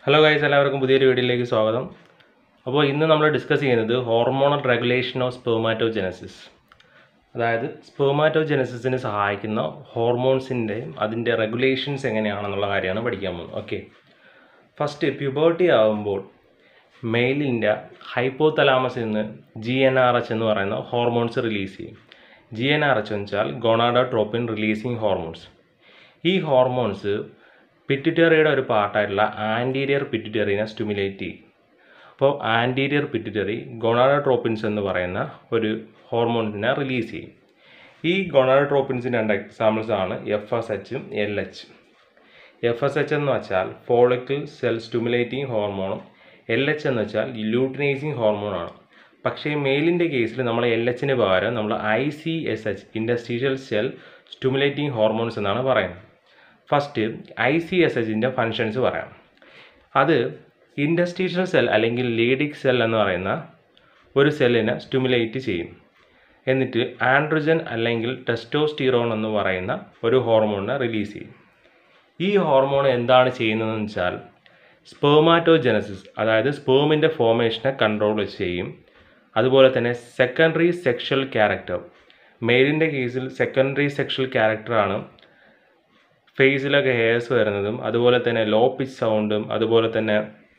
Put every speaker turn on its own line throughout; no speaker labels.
Hello guys, എല്ലാവർക്കും പുതിയൊരു വീഡിയോയിലേക്ക് സ്വാഗതം. അപ്പോൾ ഇന്ന് നമ്മൾ ഡിസ്കസ് ചെയ്യുന്നത് ഹോർമോണൽ റെഗുലേഷൻ ഓഫ് സ്പെർമാറ്റോജെനസിസ്, അതായത് സ്പെർമാറ്റോജെനസിസിന് സഹായിക്കുന്ന ഹോർമോൺസിൻ്റെയും അതിൻ്റെ റെഗുലേഷൻസ് എങ്ങനെയാണെന്നുള്ള കാര്യമാണ് പഠിക്കാൻ പോകുന്നത്. ഓക്കെ, ഫസ്റ്റ് പ്യൂബേർട്ടി ആകുമ്പോൾ മെയിലിൻ്റെ ഹൈപ്പോതലാമസിൽ നിന്ന് GnRH എന്ന് പറയുന്ന ഹോർമോൺസ് റിലീസ് ചെയ്യും. GnRH എന്ന് വെച്ചാൽ ഗൊണാഡോട്രോപ്പിൻ റിലീസിങ് ഹോർമോൺസ്. ഈ ഹോർമോൺസ് പിറ്റ്യൂട്ടറിയുടെ ഒരു പാർട്ടായിട്ടുള്ള ആൻറ്റീരിയർ പിറ്റ്യൂട്ടറിനെ സ്റ്റിമുലേറ്റ് ചെയ്യും. അപ്പോൾ ആൻറ്റീരിയർ പിറ്റ്യൂട്ടറി ഗൊണാഡോട്രോപ്പിൻസ് എന്ന് പറയുന്ന ഒരു ഹോർമോണിനെ റിലീസ് ചെയ്യും. ഈ ഗൊണാഡോട്രോപ്പിൻസിൻ്റെ രണ്ട് എക്സാമ്പിൾസ് ആണ് FSH ഉം LH. FSH എന്ന് വെച്ചാൽ ഫോളിക്കിൾ സെൽ സ്റ്റിമുലേറ്റിംഗ് ഹോർമോണും LH എന്ന് വെച്ചാൽ ലൂട്ടിനൈസിങ് ഹോർമോണാണ്. പക്ഷേ മെയിലിൻ്റെ കേസിൽ നമ്മൾ LHന് പകരം നമ്മൾ ICSH interstitial cell stimulating hormones എന്നാണ് പറയുന്നത്. ഫസ്റ്റ് ICSHൻ്റെ ഫങ്ഷൻസ് പറയാം. അത് ഇൻഡസ്ട്രീഷ്യൽ സെൽ അല്ലെങ്കിൽ ലീഡിക് സെൽ എന്ന് പറയുന്ന ഒരു സെല്ലിനെ സ്റ്റിമുലേറ്റ് ചെയ്യും. എന്നിട്ട് ആൻഡ്രോജൻ അല്ലെങ്കിൽ ടെസ്റ്റോസ്റ്റിറോൺ എന്ന് പറയുന്ന ഒരു ഹോർമോണിനെ റിലീസ് ചെയ്യും. ഈ ഹോർമോൺ എന്താണ് ചെയ്യുന്നതെന്ന് വെച്ചാൽ സ്പെർമാറ്റോജെനസിസ്, അതായത് സ്പേമിൻ്റെ ഫോർമേഷനെ കൺട്രോൾ ചെയ്യും. അതുപോലെ തന്നെ സെക്കൻഡറി സെക്ഷൽ ക്യാരക്ടർ, മെയിലിൻ്റെ കേസിൽ സെക്കൻഡറി സെക്ഷൽ ക്യാരക്ടറാണ് ഫേസിലൊക്കെ ഹെയർസ് വരുന്നതും അതുപോലെ തന്നെ ലോ പിച്ച് സൗണ്ടും അതുപോലെ തന്നെ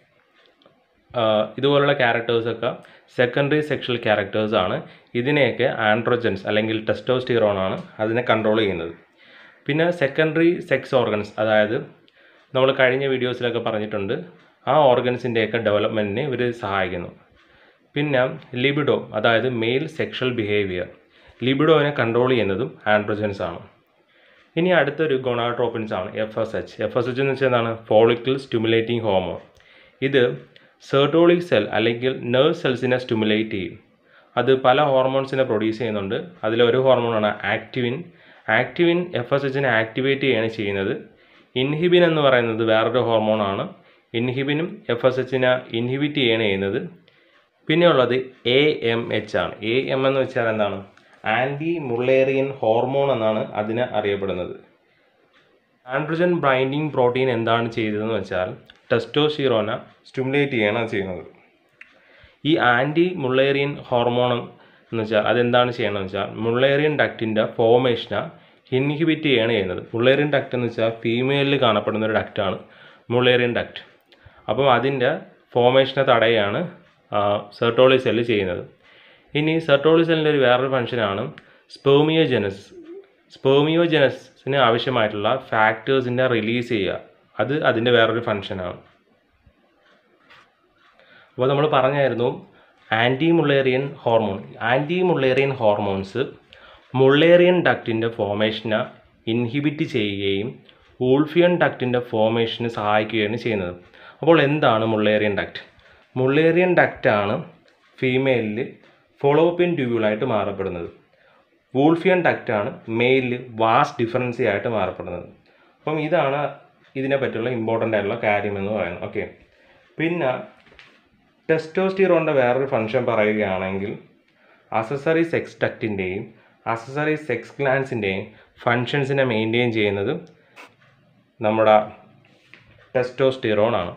ഇതുപോലുള്ള ക്യാരക്ടേഴ്സൊക്കെ സെക്കൻഡറി സെക്ഷൽ ക്യാരക്ടേഴ്സാണ്. ഇതിനെയൊക്കെ ആൻഡ്രോജൻസ് അല്ലെങ്കിൽ ടെസ്റ്റോസ്റ്റിറോണാണ് അതിനെ കൺട്രോൾ ചെയ്യുന്നത്. പിന്നെ സെക്കൻഡറി സെക്സ് ഓർഗൻസ്, അതായത് നമ്മൾ കഴിഞ്ഞ വീഡിയോസിലൊക്കെ പറഞ്ഞിട്ടുണ്ട്, ആ ഓർഗൻസിൻ്റെയൊക്കെ ഡെവലപ്മെൻറ്റിന് ഇവർ സഹായിക്കുന്നു. പിന്നെ ലിബിഡോ, അതായത് മെയിൽ സെക്ഷൽ ബിഹേവിയർ, ലിബിഡോനെ കൺട്രോൾ ചെയ്യുന്നതും ആൻഡ്രോജൻസ് ആണ്. ഇനി അടുത്തൊരു ഗൊണാഡോട്രോപ്പിൻസ് ആണ് FSH. FSH എന്ന് വെച്ചാൽ എന്താണ്? Follicle stimulating hormone. ഇത് സെർട്ടോളിക് സെൽ അല്ലെങ്കിൽ നെർവ് സെൽസിനെ സ്റ്റിമുലേറ്റ് ചെയ്യും. അത് പല ഹോർമോൺസിനെ പ്രൊഡ്യൂസ് ചെയ്യുന്നുണ്ട്. അതിലൊരു ഹോർമോണാണ് ആക്ടിവിൻ. ആക്ടിവിൻ FSHനെ ആക്ടിവേറ്റ് ചെയ്യുകയാണ് ചെയ്യുന്നത്. ഇൻഹിബിൻ എന്ന് പറയുന്നത് വേറൊരു ഹോർമോണാണ്. ഇൻഹിബിനും FSHനെ ഇൻഹിബിറ്റ് ചെയ്യുകയാണ് ചെയ്യുന്നത്. പിന്നെയുള്ളത് AMH ആണ്. AM എന്ന് വെച്ചാൽ എന്താണ്? ആൻറ്റി മുള്ളേറിയൻ ഹോർമോൺ എന്നാണ് അതിനെ അറിയപ്പെടുന്നത്. ആൻഡ്രോജൻ ബൈൻഡിങ് പ്രോട്ടീൻ എന്താണ് ചെയ്തതെന്ന് വെച്ചാൽ ടെസ്റ്റോസ്റ്റിറോനെ സ്റ്റിമുലേറ്റ് ചെയ്യാണ് ചെയ്യുന്നത്. ഈ ആൻറ്റി മുള്ളേറിയൻ ഹോർമോൺ എന്ന് വെച്ചാൽ അതെന്താണ് ചെയ്യണമെന്ന് വെച്ചാൽ മുള്ളേറിയൻ ഡക്റ്റിൻ്റെ ഫോർമേഷനെ ഇൻഹിബിറ്റ് ചെയ്യാണ് ചെയ്യുന്നത്. മുള്ളേറിയൻ ഡക്റ്റ് എന്ന് വെച്ചാൽ ഫീമെയിലിൽ കാണപ്പെടുന്ന ഒരു ഡക്റ്റാണ് മുള്ളേറിയൻ ഡക്റ്റ്. അപ്പം അതിൻ്റെ ഫോർമേഷനെ തടയാണ് സെർട്ടോളി സെല്ല് ചെയ്യുന്നത്. ഇനി സെർട്ടോളി സെല്ലിൻ്റെ ഒരു വേറൊരു ഫംഗ്ഷനാണ് സ്പെർമിയോജെനസിസ്. സ്പെർമിയോജെനസിന് ആവശ്യമായിട്ടുള്ള ഫാക്ടേഴ്സിൻ്റെ റിലീസ് ചെയ്യുക, അത് അതിൻ്റെ വേറൊരു ഫംഗ്ഷനാണ്. അപ്പോൾ നമ്മൾ പറഞ്ഞായിരുന്നു anti Mullerian hormone. Anti Mullerian hormones Mullerian ഡക്റ്റിൻ്റെ ഫോർമേഷനെ ഇൻഹിബിറ്റ് ചെയ്യുകയും വൂൾഫിയൻ ഡക്റ്റിൻ്റെ ഫോർമേഷന് സഹായിക്കുകയാണ് ചെയ്യുന്നത്. അപ്പോൾ എന്താണ് മുള്ളേറിയൻ ഡക്റ്റ്? മുള്ളേറിയൻ ഡക്റ്റാണ് ഫീമെയിലിൽ ഫോളോപ്പിൻ ട്യൂബ്യൂളായിട്ട് മാറപ്പെടുന്നത്. വൂൾഫിയൻ ഡക്റ്റാണ് മെയിലിൽ വാസ് ഡിഫറൻസി ആയിട്ട് മാറപ്പെടുന്നത്. അപ്പം ഇതാണ് ഇതിനെ പറ്റിയുള്ള ഇമ്പോർട്ടൻ്റ് ആയിട്ടുള്ള കാര്യമെന്ന് പറയുന്നത്. ഓക്കെ, പിന്നെ ടെസ്റ്റോസ്റ്റിറോണിൻ്റെ വേറൊരു ഫംഗ്ഷൻ പറയുകയാണെങ്കിൽ അസസറി സെക്സ് ഡക്റ്റിൻ്റെയും അസസറി സെക്സ് ഗ്ലാൻസിൻ്റെയും ഫങ്ഷൻസിനെ മെയിൻറ്റെയിൻ ചെയ്യുന്നത് നമ്മുടെ ടെസ്റ്റോസ്റ്റിറോൺ ആണ്.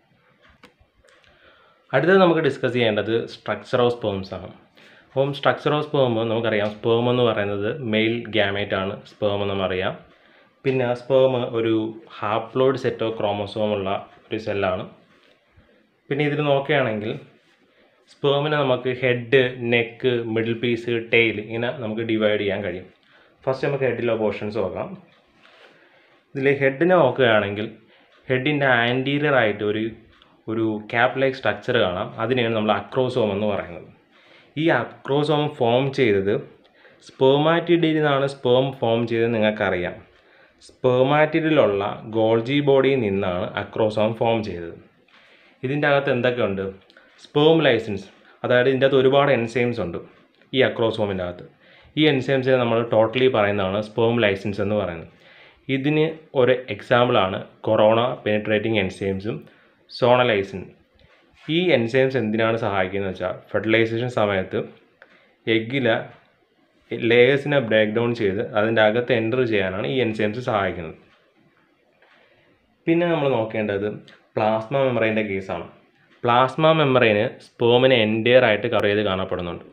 അടുത്തത് നമുക്ക് ഡിസ്കസ് ചെയ്യേണ്ടത് സ്ട്രക്ചർ ഓഫ് സ്പേംസ് ആണ്. അപ്പം സ്ട്രക്ചർ ഓഫ് സ്പേം നമുക്കറിയാം, സ്പേം എന്ന് പറയുന്നത് മെയിൽ ഗ്യാമേറ്റ് ആണ് സ്പേം എന്ന് അറിയാം. പിന്നെ സ്പേം ഒരു ഹാപ്ലോയിഡ് സെറ്റ് ഓഫ് ക്രോമോസോമുള്ള ഒരു സെല്ലാണ്. പിന്നെ ഇതിൽ നോക്കുകയാണെങ്കിൽ സ്പേമിനെ നമുക്ക് head, neck, middle piece, tail ഇങ്ങനെ നമുക്ക് ഡിവൈഡ് ചെയ്യാൻ കഴിയും. ഫസ്റ്റ് നമുക്ക് ഹെഡിലെ പോർഷൻസ് നോക്കാം. ഇതിൽ ഹെഡിനെ നോക്കുകയാണെങ്കിൽ ഹെഡിൻ്റെ ആൻറ്റീരിയർ ആയിട്ട് ഒരു ക്യാപ് ലൈക്ക് സ്ട്രക്ചർ കാണാം. അതിനെയാണ് നമ്മൾ അക്രോസോം എന്ന് പറയുന്നത്. ഈ അക്രോസോം ഫോം ചെയ്തത് സ്പെർമാറ്റിഡിൽ നിന്നാണ് സ്പേം ഫോം ചെയ്തത് നിങ്ങൾക്കറിയാം. സ്പെർമാറ്റിഡിലുള്ള ഗോൾജി ബോഡിയിൽ നിന്നാണ് അക്രോസോം ഫോം ചെയ്തത്. ഇതിൻ്റെ അകത്ത് എന്തൊക്കെയുണ്ട്? സ്പേം ലൈസിൻസ്, അതായത് ഇതിൻ്റെ അകത്ത് ഒരുപാട് എൻസൈംസ് ഉണ്ട് ഈ അക്രോസോമിൻ്റെ അകത്ത്. ഈ എൻസൈംസിനെ നമ്മൾ ടോട്ടലി പറയുന്നതാണ് സ്പേം ലൈസിൻസ് എന്ന് പറയുന്നത്. ഇതിന് ഒരു എക്സാമ്പിളാണ് കൊറോണ പെനിട്രേറ്റിംഗ് എൻസൈംസും സോണലൈസിൻ. ഈ എൻസൈംസ് എന്തിനാണ് സഹായിക്കുന്നത് വെച്ചാൽ ഫെർട്ടിലൈസേഷൻ സമയത്ത് എഗ്ഗിലെ ലേയേഴ്സിനെ ബ്രേക്ക് ഡൗൺ ചെയ്ത് അതിൻ്റെ അകത്ത് എൻ്റർ ചെയ്യാനാണ് ഈ എൻസൈംസ് സഹായിക്കുന്നത്. പിന്നെ നമ്മൾ നോക്കേണ്ടത് പ്ലാസ്മ മെമ്പറൈൻ്റെ കേസാണ്. പ്ലാസ്മ മെമ്പറൈന് സ്പേമിനെ എൻറ്റയർ ആയിട്ട് കവർ ചെയ്ത് കാണപ്പെടുന്നുണ്ട്.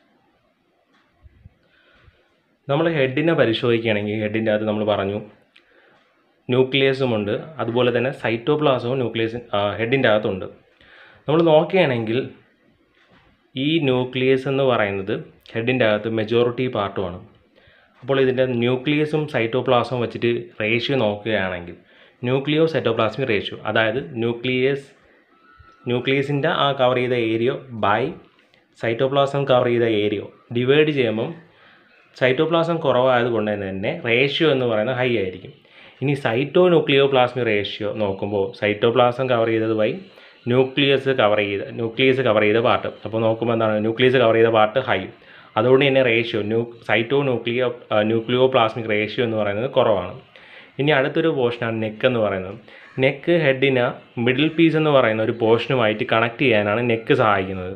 നമ്മൾ ഹെഡിനെ പരിശോധിക്കുകയാണെങ്കിൽ ഹെഡിൻ്റെ അകത്ത് നമ്മൾ പറഞ്ഞു ന്യൂക്ലിയസുമുണ്ട്, അതുപോലെ തന്നെ സൈറ്റോപ്ലാസവും ഹെഡിൻ്റെ അകത്തുണ്ട്. നമ്മൾ നോക്കുകയാണെങ്കിൽ ഈ ന്യൂക്ലിയസ് എന്ന് പറയുന്നത് ഹെഡിൻ്റെ അകത്ത് മെജോറിറ്റി പാർട്ടുമാണ്. അപ്പോൾ ഇതിൻ്റെ ന്യൂക്ലിയസും സൈറ്റോപ്ലാസവും വെച്ചിട്ട് റേഷ്യോ നോക്കുകയാണെങ്കിൽ ന്യൂക്ലിയോ-സൈറ്റോപ്ലാസ്മിക് റേഷ്യോ, അതായത് ന്യൂക്ലിയസിൻ്റെ ആ കവർ ചെയ്ത ഏരിയ ബൈ സൈറ്റോപ്ലാസം കവർ ചെയ്ത ഏരിയ ഡിവൈഡ് ചെയ്യുമ്പം സൈറ്റോപ്ലാസം കുറവായതുകൊണ്ട് തന്നെ റേഷ്യോ എന്ന് പറയുന്നത് ഹൈ ആയിരിക്കും. ഇനി ന്യൂക്ലിയോ-പ്ലാസ്മിക് റേഷ്യോ നോക്കുമ്പോൾ സൈറ്റോപ്ലാസം കവർ ചെയ്തത് ബൈ ന്യൂക്ലിയസ് കവർ ചെയ്ത പാർട്ട്, അപ്പോൾ നോക്കുമ്പോൾ എന്താണ് ന്യൂക്ലിയസ് കവർ ചെയ്ത പാർട്ട് ഹൈ, അതുകൊണ്ട് തന്നെ റേഷ്യോ ന്യൂക്ലിയോ-പ്ലാസ്മിക് റേഷ്യോ എന്ന് പറയുന്നത് കുറവാണ്. ഇനി അടുത്തൊരു പോർഷനാണ് നെക്ക് എന്ന് പറയുന്നത്. നെക്ക് ഹെഡിന് മിഡിൽ പീസ് എന്ന് പറയുന്ന ഒരു പോർഷനുമായിട്ട് കണക്ട് ചെയ്യാനാണ് നെക്ക് സഹായിക്കുന്നത്.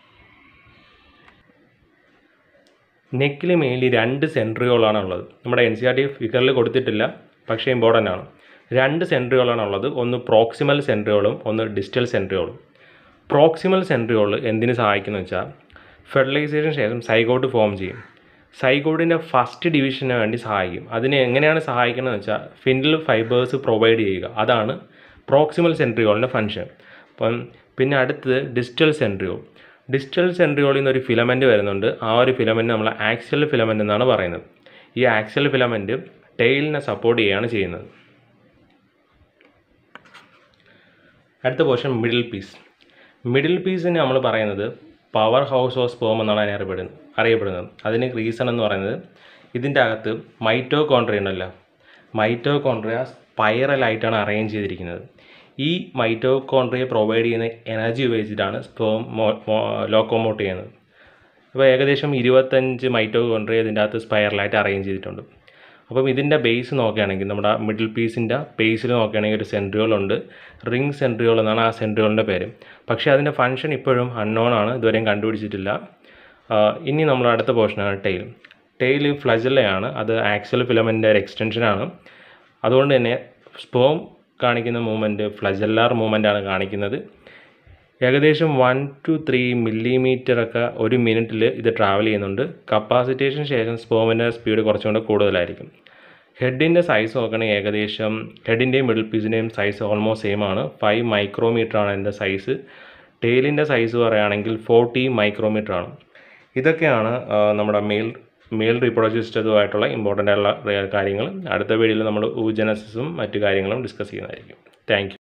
നെക്കിൽ മെയിൻലി 2 സെൻട്രിയോളാണ് ഉള്ളത്. നമ്മുടെ NCERT ഫിഗറിൽ കൊടുത്തിട്ടില്ല, പക്ഷേ ഇമ്പോർട്ടൻ്റ് ആണ്. 2 സെൻട്രിയോളാണ് ഉള്ളത്. ഒന്ന് പ്രോക്സിമൽ സെൻട്രിയോളും ഒന്ന് ഡിസ്റ്റൽ സെൻട്രിയോളും. പ്രോക്സിമൽ സെൻട്രിയോൾ എന്തിനു സഹായിക്കുന്നു വെച്ചാൽ ഫെർട്ടിലൈസേഷൻ ശേഷം സൈഗോട്ട് ഫോം ചെയ്യും. സൈഗോട്ടിൻ്റെ ഫസ്റ്റ് ഡിവിഷന് വേണ്ടി സഹായിക്കും. അതിന് എങ്ങനെയാണ് സഹായിക്കുന്നത് വെച്ചാൽ ഫിൻഡിൽ ഫൈബേഴ്സ് പ്രൊവൈഡ് ചെയ്യുക, അതാണ് പ്രോക്സിമൽ സെൻട്രിയോളിൻ്റെ ഫങ്ഷൻ. പിന്നെ അടുത്തത് ഡിസ്റ്റൽ സെൻട്രിയോൾ. ഡിസ്റ്റൽ സെൻട്രിയോളിൽ നിന്ന് ഒരു ഫിലമെൻറ്റ് വരുന്നുണ്ട്. ആ ഒരു ഫിലമെൻറ്റ് നമ്മൾ ആക്സിയൽ ഫിലമെൻറ്റ് എന്നാണ് പറയുന്നത്. ഈ ആക്സിയൽ ഫിലമെൻറ്റ് ടെയിലിനെ സപ്പോർട്ട് ചെയ്യുകയാണ് ചെയ്യുന്നത്. അടുത്ത പോർഷൻ മിഡിൽ പീസ്. മിഡിൽ പീസിന് നമ്മൾ പറയുന്നത് പവർ ഹൗസ് ഓഫ് സ്പേം എന്നാണ് അറിയപ്പെടുന്നത്. അതിന് റീസൺ എന്ന് പറയുന്നത് ഇതിൻ്റെ അകത്ത് മൈറ്റോകോൺട്രിയ ഉണ്ടല്ലോ, മൈറ്റോകോൺട്രിയ സ്പൈറലായിട്ടാണ് അറേഞ്ച് ചെയ്തിരിക്കുന്നത്. ഈ മൈറ്റോകോൺട്രിയ പ്രൊവൈഡ് ചെയ്യുന്ന എനർജി ഉപയോഗിച്ചിട്ടാണ് സ്പേം ലോക്കോമോട്ട് ചെയ്യുന്നത്. അപ്പോൾ ഏകദേശം 25 മൈറ്റോകോൺട്രിയ ഇതിൻ്റെ അകത്ത് സ്പൈറലായിട്ട് അറേഞ്ച് ചെയ്തിട്ടുണ്ട്. അപ്പം ഇതിൻ്റെ ബേസ് നോക്കുകയാണെങ്കിൽ നമ്മുടെ മിഡിൽ പീസിൻ്റെ ബേസിൽ നോക്കുകയാണെങ്കിൽ ഒരു സെൻട്രിയോൾ ഉണ്ട്. റിംഗ് സെൻട്രിയോൾ എന്നാണ് ആ സെൻട്രിയോളിൻ്റെ പേര്. പക്ഷേ അതിൻ്റെ ഫങ്ഷൻ ഇപ്പോഴും അൺനോൺ ആണ്, ഇതുവരെയും കണ്ടുപിടിച്ചിട്ടില്ല. ഇനി നമ്മൾ അടുത്ത പോർഷനാണ് ടെയിൽ. ടെയിൽ ഫ്ലജല്ലയാണ്, അത് ആക്സിയൽ ഫിലമെൻ്റിൻ്റെ ഒരു എക്സ്റ്റൻഷനാണ്. അതുകൊണ്ട് തന്നെ സ്പേം കാണിക്കുന്ന മൂവ്മെൻറ്റ് ഫ്ലജല്ലാർ മൂവ്മെൻ്റാണ് കാണിക്കുന്നത്. ഏകദേശം 1 to 3 മില്ലിമീറ്ററൊക്കെ ഒരു മിനിറ്റിൽ ഇത് ട്രാവൽ ചെയ്യുന്നുണ്ട്. കപ്പാസിറ്റേഷൻ ശേഷം സ്പേമിൻ്റെ സ്പീഡ് കുറച്ചും കൂടെ കൂടുതലായിരിക്കും. ഹെഡിൻ്റെ സൈസ് നോക്കുകയാണെങ്കിൽ ഏകദേശം ഹെഡിൻ്റെയും മിഡിൽ പീസിൻ്റെയും സൈസ് ഓൾമോസ്റ്റ് സെയിം ആണ്. 5 മൈക്രോമീറ്ററാണ് ഇതിൻ്റെ സൈസ്. ടെയിലിൻ്റെ സൈസ് പറയുകയാണെങ്കിൽ 40 മൈക്രോമീറ്ററാണ്. ഇതൊക്കെയാണ് നമ്മുടെ മെയിൽ റീപ്രൊഡക്റ്റീവ് സിസ്റ്റവുമായിട്ടുള്ള ഇമ്പോർട്ടൻ്റ് ആയിട്ടുള്ള കാര്യങ്ങൾ. അടുത്ത വീഡിയോയിൽ നമ്മൾ oogenesis മറ്റു കാര്യങ്ങളും ഡിസ്കസ് ചെയ്യുന്നതായിരിക്കും. Thank U.